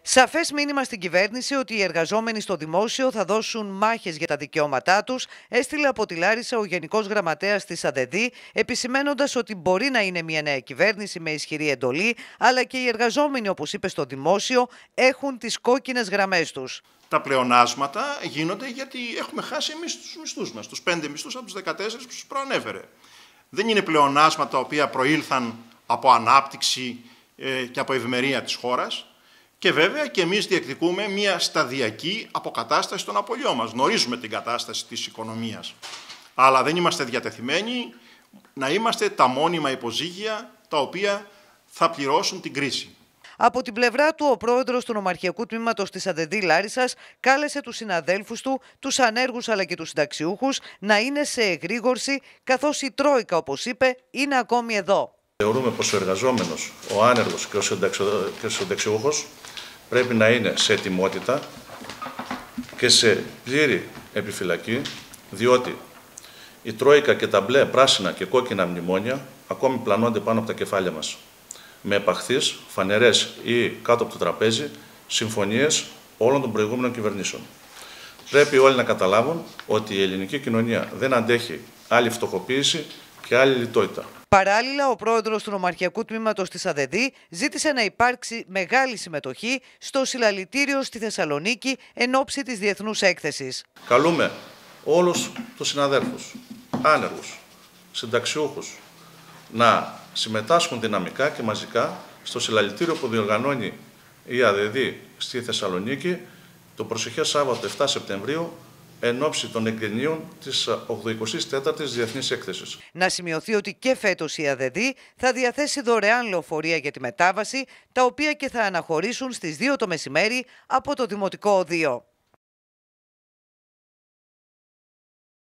Σαφές μήνυμα στην κυβέρνηση ότι οι εργαζόμενοι στο δημόσιο θα δώσουν μάχες για τα δικαιώματά τους, έστειλε από τη Λάρισα ο Γενικός Γραμματέας της ΑΔΔ, επισημένοντας ότι μπορεί να είναι μια νέα κυβέρνηση με ισχυρή εντολή, αλλά και οι εργαζόμενοι, όπως είπε, στο δημόσιο έχουν τις κόκκινες γραμμές τους. Τα πλεονάσματα γίνονται γιατί έχουμε χάσει εμείς τους μισθούς μας, τους 5 μισθούς από τους 14 που σας προανέφερε. Δεν είναι πλεονάσματα τα οποία προήλθαν από ανάπτυξη και από ευημερία της χώρας. Και βέβαια και εμείς διεκδικούμε μια σταδιακή αποκατάσταση των απολειών μας. Γνωρίζουμε την κατάσταση της οικονομίας. Αλλά δεν είμαστε διατεθειμένοι να είμαστε τα μόνιμα υποζύγια τα οποία θα πληρώσουν την κρίση. Από την πλευρά του, ο πρόεδρος του Νομαρχιακού Τμήματος της ΑΔΔ Λάρισσας κάλεσε τους συναδέλφους του, τους ανέργους αλλά και τους συνταξιούχους να είναι σε εγρήγορση, καθώς η Τρόικα, όπως είπε, είναι ακόμη εδώ. Θεωρούμε πως ο εργαζόμενος, ο άνεργος και ο συνταξιούχος πρέπει να είναι σε ετοιμότητα και σε πλήρη επιφυλακή, διότι η Τρόικα και τα μπλε, πράσινα και κόκκινα μνημόνια ακόμη πλανώνται πάνω από τα κεφάλια μας, με επαχθείς, φανερές ή κάτω από το τραπέζι συμφωνίες όλων των προηγούμενων κυβερνήσεων. Πρέπει όλοι να καταλάβουν ότι η ελληνική κοινωνία δεν αντέχει άλλη φτωχοποίηση και άλλη λιτότητα. Παράλληλα, ο πρόεδρος του Νομαρχιακού Τμήματος της ΑΔΔ ζήτησε να υπάρξει μεγάλη συμμετοχή στο συλλαλητήριο στη Θεσσαλονίκη εν ώψη της Διεθνούς Έκθεσης. Καλούμε όλους τους συναδέλφους, άνεργους, συνταξιούχους, να συμμετάσχουν δυναμικά και μαζικά στο συλλαλητήριο που διοργανώνει η ΑΔΔ στη Θεσσαλονίκη το προσεχές Σάββατο 7 Σεπτεμβρίου εν ώψη των εγγενείων της 84ης Διεθνής Έκθεσης. Να σημειωθεί ότι και φέτος η ΑΔΔ θα διαθέσει δωρεάν λεωφορεία για τη μετάβαση, τα οποία και θα αναχωρήσουν στις 2 το μεσημέρι από το Δημοτικό Οδείο.